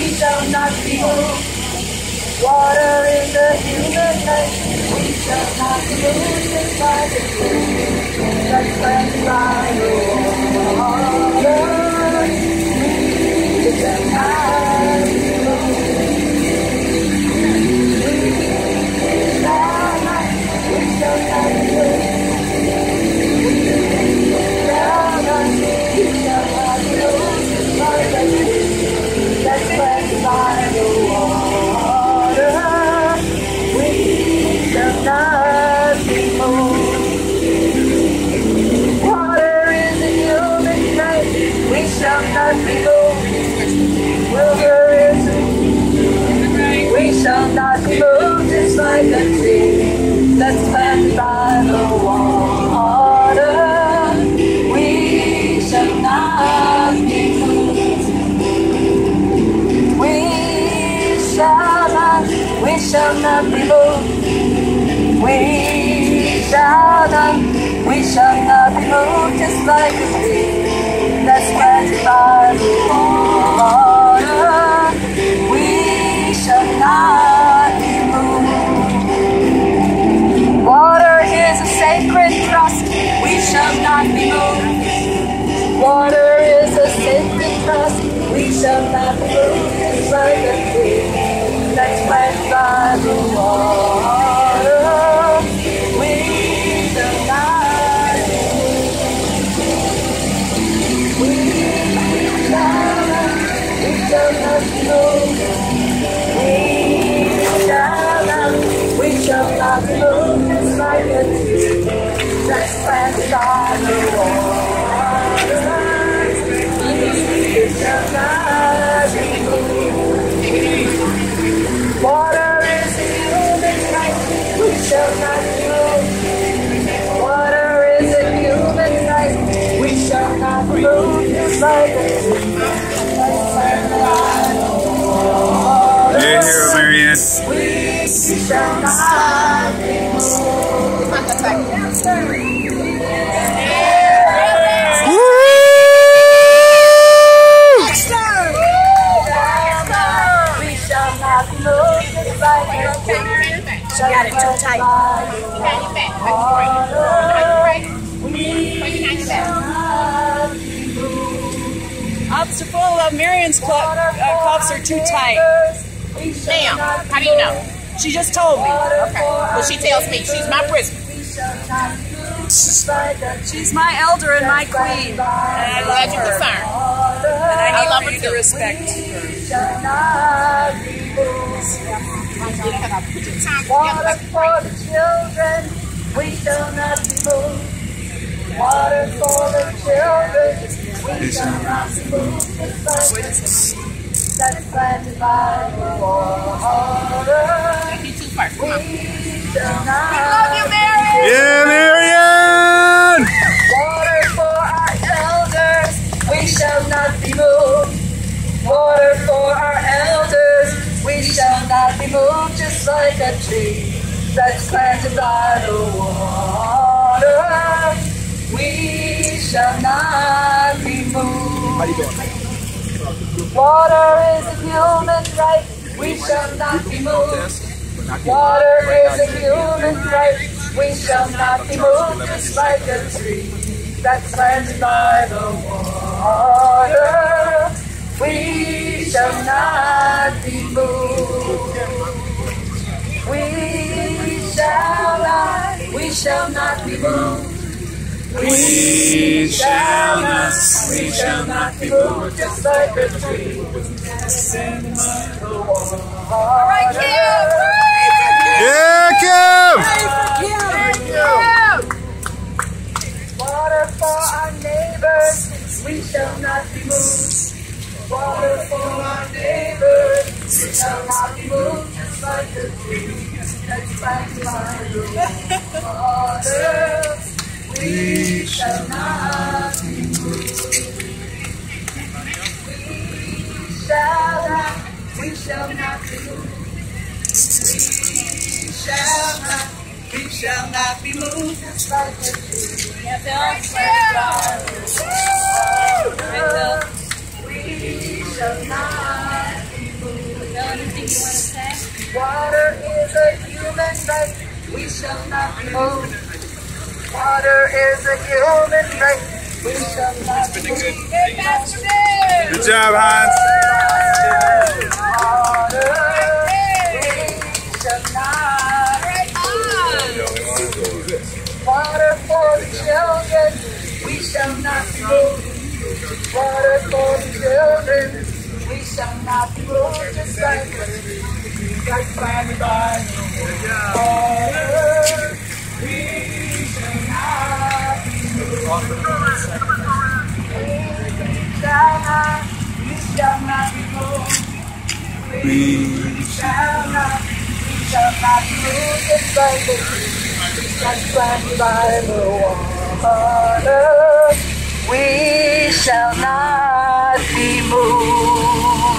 shall not be moved. Water is the human life, we shall not be moved just by the truth. That's cleansed by the water. We shall not be moved. We shall not be moved. That's cleansed by the water. We shall not be moved. Water is a human right. We shall not be moved. River is a we shall not be moved just like a tree that's planted by the water. We shall not be moved. We shall not be moved. We shall not be moved just like a tree that's planted by the water. We shall not be moved. Water is a sacred trust. We shall not be moved. Water is a sacred trust. We shall not be moved just like a tree that's planted by the water. We shall not be moved. We shall not be moved. We shall not be moved just like a tree that's planted by the water. We shall not be moved. Water is a human right. We shall not be moved. Water is a human right. We shall not be moved just like a tree that's planted by the water. Yeah, here, Marianne. We shall not be moved. She got it too tight. Obstacle of Marion's cuffs are too tight. Ma'am, how do you know? She just told me. Okay. Well, she tells me she's my prisoner. She's my elder and my queen. And I love her. Concerned. And I love need her to too. respect her. Water for the children, we shall not be moved. Water for the children, we shall not be moved. That's planted by the water. You two first. Come on. We shall not. We love you, Mary. Yeah, Marianne! Water for our elders, we shall not be moved. Water for our elders, we shall not be moved just like a tree that's planted by the water. We shall not be moved. Water is a human right, we shall not be moved. Water is a human right, we shall not be moved just like a tree that's planted by the water. We shall not be moved. We shall not be moved. We shall not be moved just like a tree. All right, Kim! Yeah, Kim! Water for our neighbors, we shall not be moved. Water for our neighbors, we shall not be moved just like a tree that's planted by the water. We shall not be moved. We shall not be moved. We shall not be moved just like a tree that's planted by the water. We shall not be moved. strength, we shall not be moved. Water is a human right, we shall not be moved. Good job, Hans. Water, we shall not be moved. Water for the children, we shall not be moved. Water for the children, we shall not be moved. Just like planted by the water, we shall not be moved. We shall not be moved. We shall not be moved. Just like planted by the water, we shall not be moved.